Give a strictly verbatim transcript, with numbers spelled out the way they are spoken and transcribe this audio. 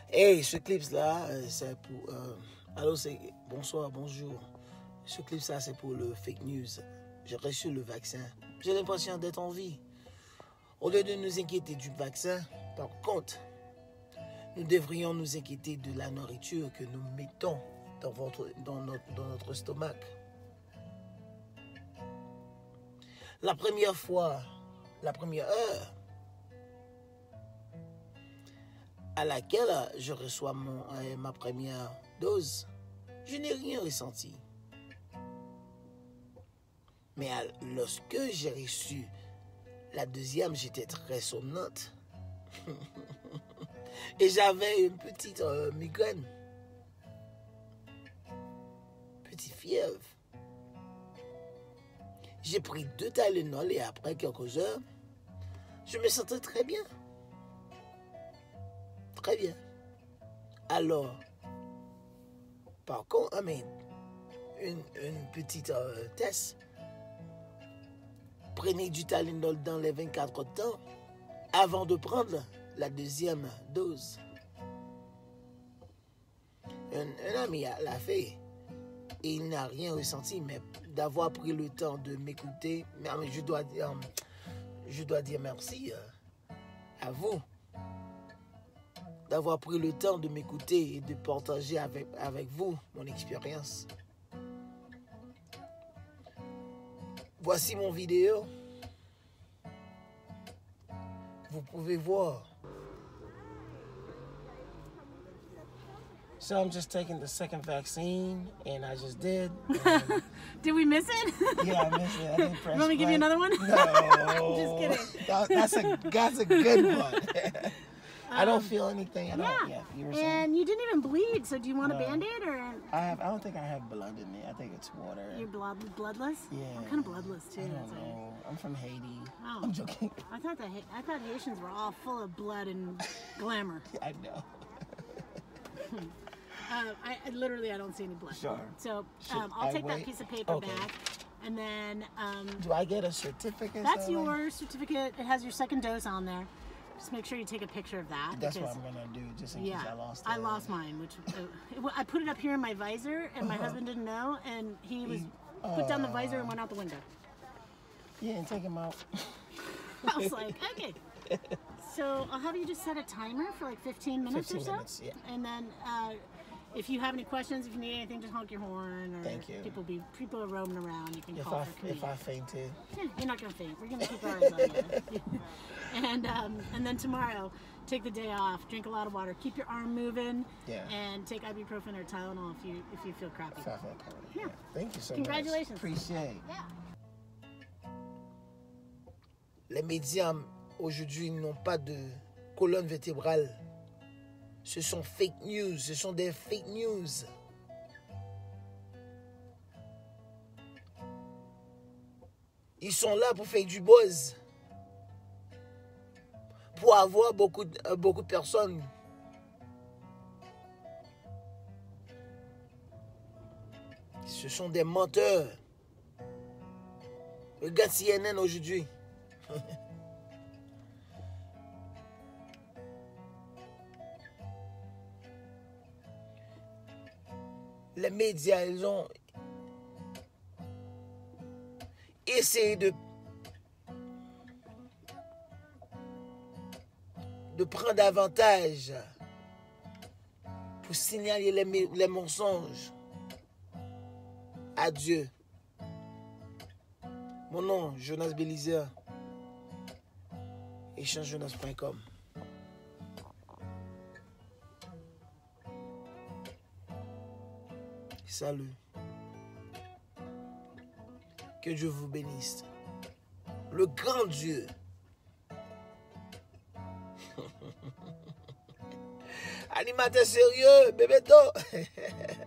Hey, ce clip-là, c'est pour... Euh, allô, c'est... Bonsoir, bonjour. Ce clip-là, c'est pour le fake news. J'ai reçu le vaccin. J'ai l'impression d'être en vie. Au lieu de nous inquiéter du vaccin, par contre, nous devrions nous inquiéter de la nourriture que nous mettons dans, votre, dans, notre, dans notre stomac. La première fois, la première heure à laquelle je reçois mon, euh, ma première dose, je n'ai rien ressenti. Mais à, lorsque j'ai reçu la deuxième, j'étais très somnolente. Et j'avais une petite euh, migraine. Petite fièvre. J'ai pris deux Tylenol et après quelques heures, je me sentais très bien. Très bien. Alors, par contre, I mean, une, une petite euh, test. Prenez du Tylenol dans les vingt-quatre heures de temps avant de prendre la deuxième dose. Un, un ami l'a fait et il n'a rien ressenti, mais d'avoir pris le temps de m'écouter, mais je dois dire, je dois dire merci à vous d'avoir pris le temps de m'écouter et de partager avec, avec vous mon expérience. Voici mon vidéo. Vous pouvez voir. So I'm just taking the second vaccine, and I just did. Did we miss it? Yeah, I missed it. I didn't press You want me to give you another one? No. Just kidding. That, that's a that's a good one. I don't feel anything at Yeah. all. Yeah, you were saying? And you didn't even bleed, so do you want No. a Band-Aid or I have. I don't think I have blood in me. I think it's water. you're blood bloodless? Yeah. I'm kind of bloodless too. I don't That's why. know. I'm from Haiti. Oh. I'm joking. I thought that I thought Haitians were all full of blood and glamour. I know. Uh, I, I literally I don't see any blood. Sure. So Should um, I'll I take that wait? piece of paper Okay. back, and then um, Do I get a certificate? that's something? your certificate. It has your second dose on there. Just make sure you take a picture of that. That's because, what I'm gonna do, just in Yeah, case I lost it. I lost mine, which uh, it, wa- I put it up here in my visor, and my Uh-huh. husband didn't know, and he was He- put down the uh, visor and went out the window. Yeah, and take him out. I was like, okay. So I'll have you just set a timer for like fifteen minutes fifteen or so, minutes, yeah. and then uh, if you have any questions, if you need anything, just honk your horn, or Thank you. people be people are roaming around. You can If call I for if comedian. I fainted, Yeah, you're not gonna faint. We're gonna keep our eyes on you. and um, and then tomorrow, take the day off. Drink a lot of water. Keep your arm moving. Yeah. And take ibuprofen or Tylenol if you if you feel crappy. if I felt cold. Yeah. Thank you so Congratulations. much. Appreciate. Yeah. Les médias aujourd'hui n'ont pas de colonne vertébrale. Ce sont fake news. Ce sont des fake news. Ils sont là pour faire du buzz. Pour avoir beaucoup, de- euh, beaucoup de personnes. Ce sont des menteurs. Regarde C N N aujourd'hui. Les médias, ils ont essayé de de prendre avantage pour signaler les, mé- les mensonges à Dieu. Mon nom, Jonas Belizer. échange jonas point com. Salut. Que Dieu vous bénisse. Le grand Dieu. Animateur sérieux, bébé.